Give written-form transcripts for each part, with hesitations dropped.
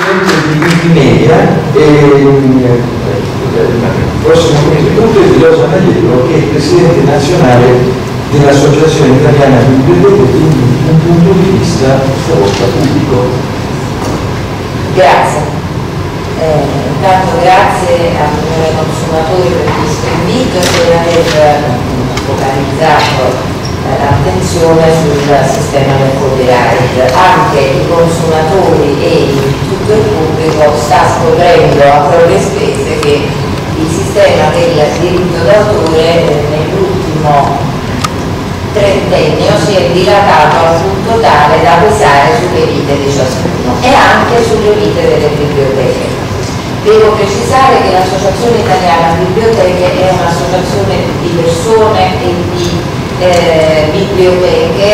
di Wikimedia prossimo contributo di Rosa Magliello, che è presidente nazionale dell'Associazione Italiana Biblioteche, quindi un punto di vista stavolta pubblico. Grazie. Intanto grazie ai consumatori per questo invito e per aver focalizzato l'attenzione sul sistema del copyright. Anche i consumatori e tutto il pubblico sta scoprendo a proprie spese che il sistema del diritto d'autore nell'ultimo trentennio si è dilatato al punto tale da pesare sulle vite di ciascuno e anche sulle vite delle biblioteche. Devo precisare che l'Associazione Italiana Biblioteche è un'associazione di persone e di biblioteche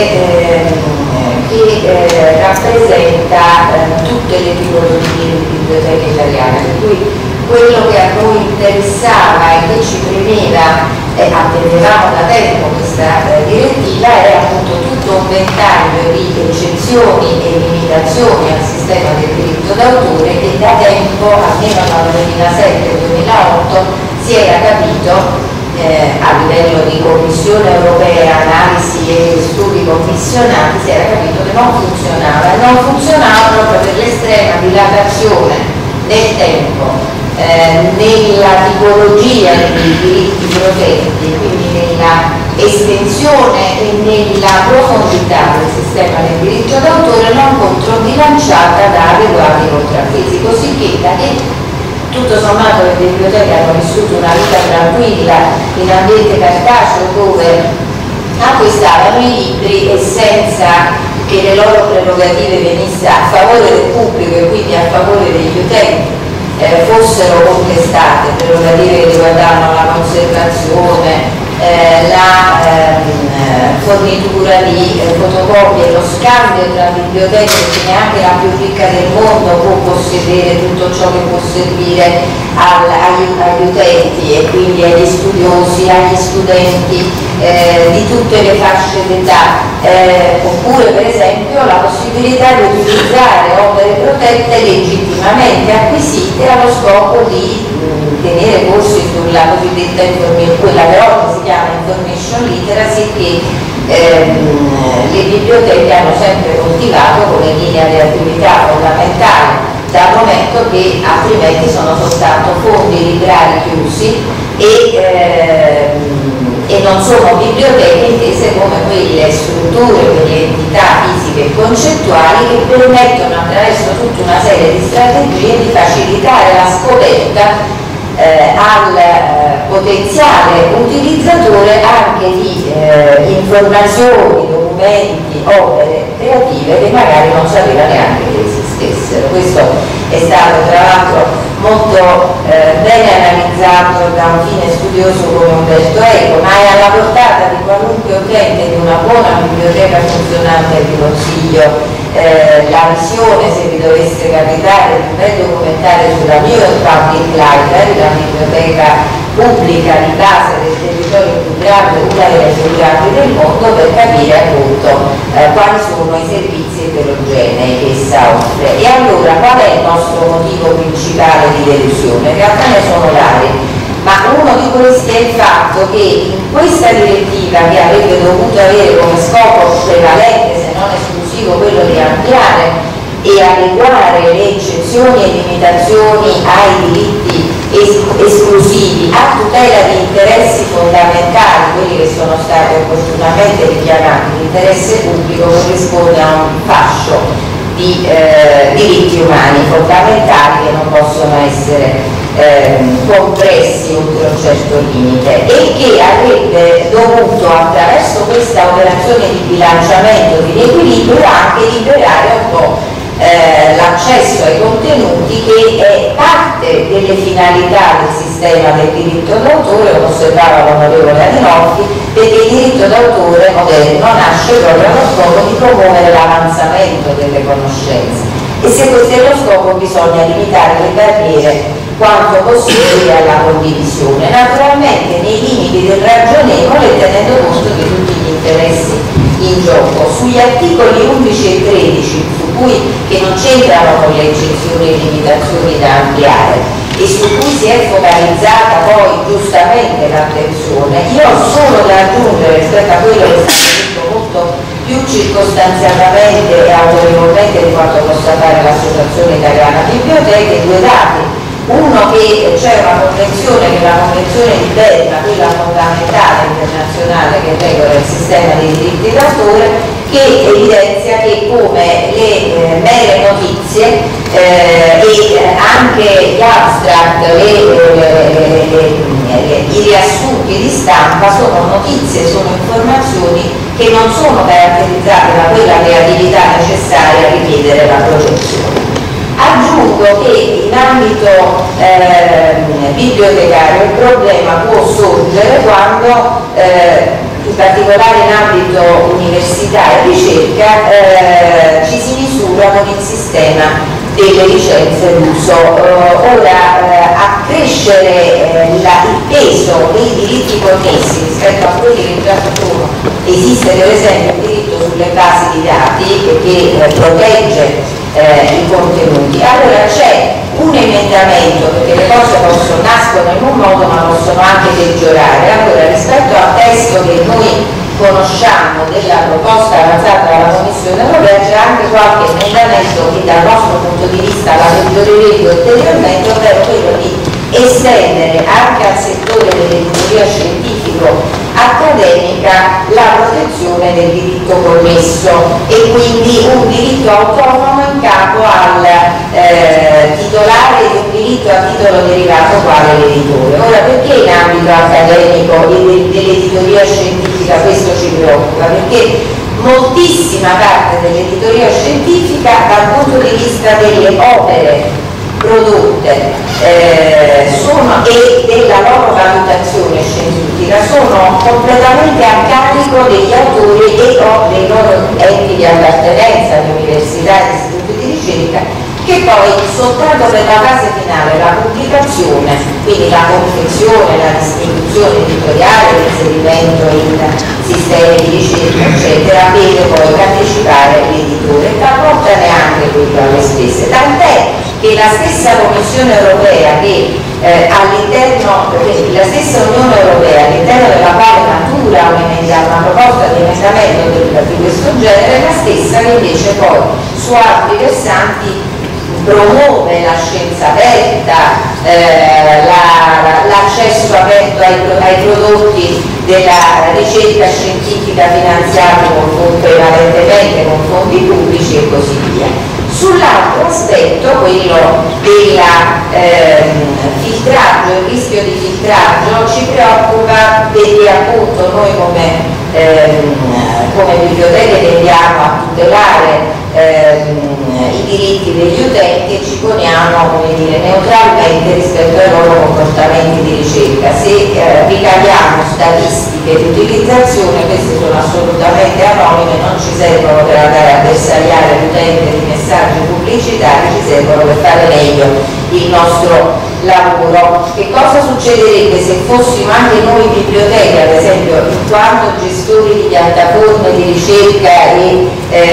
che rappresenta tutte le tipologie di biblioteche italiane, per cui quello che a noi interessava e che ci premeva, attendevamo da tempo questa direttiva, era appunto tutto un ventaglio di eccezioni e limitazioni al sistema del diritto d'autore che da tempo, almeno dal 2007-2008, si era capito a livello di Commissione europea, analisi e studi commissionati, si era capito che non funzionava, e non funzionava proprio per l'estrema dilatazione nel tempo, nella tipologia dei diritti protetti, quindi nella estensione e nella profondità del sistema del diritto d'autore non controbilanciata da adeguati contrappesi, così che da che tutto sommato le biblioteche hanno vissuto una vita tranquilla in ambiente cartaceo dove acquistavano i libri e senza che le loro prerogative venissero a favore del pubblico e quindi a favore degli utenti fossero contestate, prerogative che riguardavano la conservazione, la fornitura di fotocopie, lo scambio tra biblioteche, perché neanche la più ricca del mondo può possedere tutto ciò che può servire agli utenti e quindi agli studiosi, agli studenti di tutte le fasce d'età, oppure per esempio la possibilità di utilizzare opere protette legittimamente acquisite allo scopo di tenere corsi sulla cosiddetta quella che oggi si chiama information literacy, che le biblioteche hanno sempre coltivato come linea di attività fondamentale, dal momento che altrimenti sono soltanto fondi librari chiusi e non sono biblioteche intese come quelle strutture, quelle entità fisiche e concettuali che permettono attraverso tutta una serie di strategie di facilitare la scoperta al potenziale utilizzatore anche di informazioni, documenti, opere creative che magari non sapeva neanche che esistessero. Questo è stato tra l'altro molto bene analizzato da un fine studioso come Umberto Eco, ma è alla portata di qualunque utente di una buona biblioteca funzionante. Vi consiglio la visione, se vi dovesse capitare, di un bel documentario sulla New York Public Library, la biblioteca pubblica di base del territorio più grande, una delle più grandi del mondo, per capire appunto quali sono i servizi eterogenei che essa offre. E allora qual è il nostro motivo principale di delusione? In realtà ne sono vari, ma uno di questi è il fatto che in questa direttiva, che avrebbe dovuto avere come scopo prevalente, se non esclusivo, quello di ampliare e adeguare le eccezioni e limitazioni ai diritti esclusivi a tutela di interessi fondamentali, quelli che sono stati opportunamente richiamati. L'interesse pubblico corrisponde a un fascio di diritti umani fondamentali che non possono essere compressi oltre un certo limite, e che avrebbe dovuto, attraverso questa operazione di bilanciamento, di riequilibrio, anche liberare un po' l'accesso ai contenuti, che è parte delle finalità del sistema del diritto d'autore, come osservava l'onorevole Adinolfi, perché il diritto d'autore moderno nasce proprio allo scopo di promuovere l'avanzamento delle conoscenze, e se questo è lo scopo bisogna limitare le barriere quanto possibile alla condivisione, naturalmente nei limiti del ragionevole, tenendo conto di tutti gli interessi in gioco. Sugli articoli 11 e 13, su cui che non c'entrano con le eccezioni e limitazioni da ampliare e su cui si è focalizzata poi giustamente l'attenzione. Io ho solo da aggiungere rispetto a quello che è stato detto molto più circostanziatamente e autorevolmente di quanto possa fare l'Associazione Italiana Biblioteche, due dati. Uno, che c'è una convenzione, che è la convenzione di Berna, quella fondamentale internazionale che regola il sistema dei diritti d'autore, che evidenzia che come le mere notizie e anche gli abstract, i riassunti di stampa sono notizie, sono informazioni che non sono caratterizzate da quella creatività necessaria a richiedere la protezione. Aggiungo che in ambito bibliotecario il problema può sorgere quando, in particolare in ambito università e ricerca, ci si misura con il sistema delle licenze d'uso. Ora, accrescere il peso dei diritti connessi rispetto a quelli che già sono, esiste per esempio il diritto sulle basi di dati che protegge i contenuti. Allora c'è un emendamento, perché le cose nascono in un modo ma possono anche peggiorare. Allora, rispetto al testo che noi conosciamo della proposta avanzata dalla Commissione europea, c'è anche qualche emendamento che dal nostro punto di vista la peggiorerebbe ulteriormente, ovvero quello di estendere anche al settore dell'editoria scientifico accademica la protezione del diritto connesso e quindi un diritto autonomo in capo al titolare di un diritto a titolo derivato quale l'editore. Ora, perché in ambito accademico e dell'editoria scientifica questo ci preoccupa? Perché moltissima parte dell'editoria scientifica dal punto di vista delle opere prodotte e della loro valutazione scientifica sono completamente a carico degli autori e o dei loro enti di appartenenza, di università e istituti di ricerca, che poi soltanto per la fase finale, la pubblicazione, quindi la confezione, la distribuzione editoriale, l'inserimento in sistemi di ricerca eccetera, vede poi partecipare l'editore, talvolta neanche quello alle spese, tant'è che la stessa Commissione europea che la stessa Unione Europea all'interno della quale matura una proposta di emendamento di questo genere, è la stessa che invece poi su altri versanti promuove la scienza aperta, l'accesso aperto ai prodotti della ricerca scientifica finanziati prevalentemente con fondi pubblici e così via. Sull'altro aspetto, quello del filtraggio, il rischio di filtraggio, ci preoccupa perché appunto noi come biblioteche tendiamo a tutelare i diritti degli utenti e ci poniamo, come dire, neutralmente rispetto ai loro comportamenti di ricerca. Se ricaviamo statistiche di utilizzazione, queste sono assolutamente anonime, non ci servono per andare a bersagliare l'utente di messaggi pubblicitari, ci servono per fare meglio il nostro lavoro. Che cosa succederebbe se fossimo anche noi biblioteche, ad esempio, in quanto gestori di piattaforme di ricerca e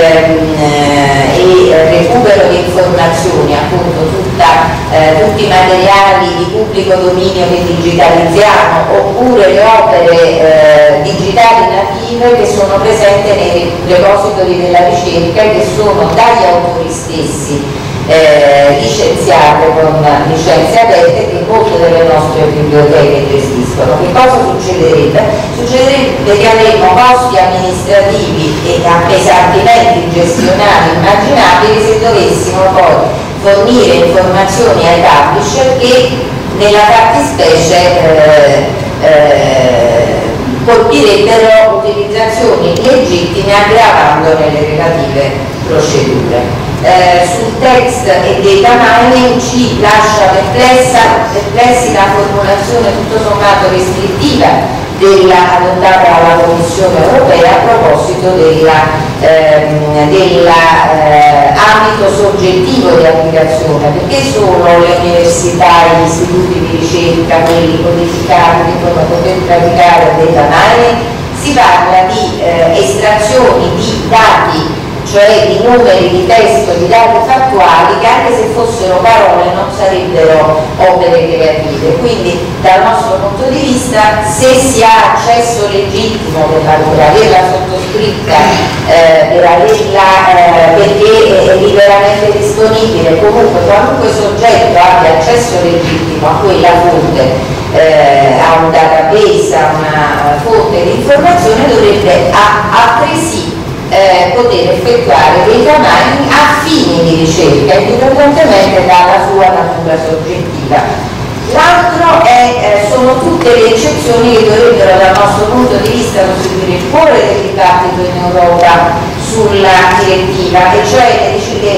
recupero di informazioni, appunto tutti i materiali di pubblico dominio che digitalizziamo, oppure le opere digitali native che sono presenti nei repository della ricerca e che sono dagli autori stessi licenziate con licenze aperte che molte delle nostre biblioteche gestiscono. Che cosa succederebbe? Succederebbe che avremmo costi amministrativi e appesantimenti gestionali immaginabili se dovessimo poi fornire informazioni ai publisher che nella fattispecie colpirebbero utilizzazioni legittime aggravandone le relative procedure. Sul text e data mining ci lascia perplessi la formulazione tutto sommato restrittiva adottata dalla Commissione europea a proposito dell'ambito soggettivo di applicazione, perché solo le università e gli istituti di ricerca, quelli codificati, devono poter praticare data mining. Si parla di estrazioni di dati cioè di numeri, di testo, di dati fattuali che anche se fossero parole non sarebbero opere creative. Quindi dal nostro punto di vista, se si ha accesso legittimo per averla sottoscritta, per averla perché è liberamente disponibile, comunque qualunque soggetto abbia accesso legittimo a quella fonte, a un database, a una fonte di informazione, dovrebbe altresì poter effettuare dei mining a fini di ricerca, indipendentemente dalla sua natura soggettiva. L'altro sono tutte le eccezioni che dovrebbero dal nostro punto di vista costituire il cuore del dibattito in Europa sulla direttiva, e cioè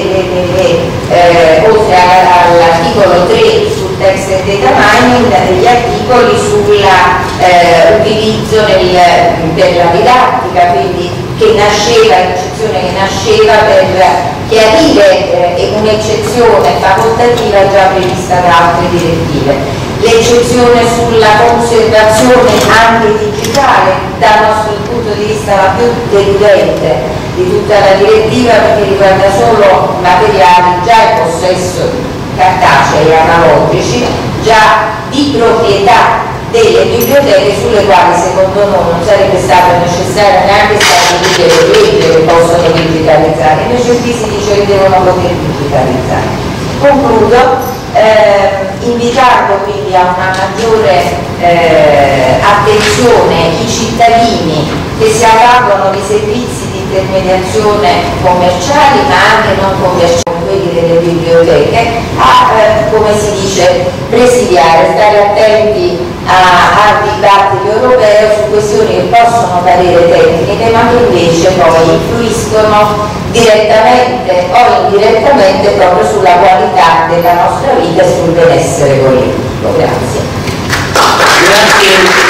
oltre all'articolo 3 sul text and data mining, degli articoli sull'utilizzo per la didattica, quindi che nasceva, l'eccezione che nasceva per chiarire un'eccezione facoltativa già prevista da altre direttive. L'eccezione sulla conservazione anche digitale, dal nostro punto di vista la più deludente di tutta la direttiva, perché riguarda solo materiali già in possesso cartacei e analogici, già di proprietà delle biblioteche, sulle quali secondo noi non sarebbe stato necessario neanche stabilire le leggi che possono digitalizzare, invece qui si dice che devono poter digitalizzare. Concludo invitando quindi a una maggiore attenzione i cittadini che si avvalgono di servizi di intermediazione commerciali ma anche non commerciali, quelli delle biblioteche, a come si dice presidiare, stare attenti al dibattito europeo su questioni che possono parere tecniche ma che invece poi influiscono direttamente o indirettamente proprio sulla qualità della nostra vita e sul benessere collettivo. Grazie. Grazie.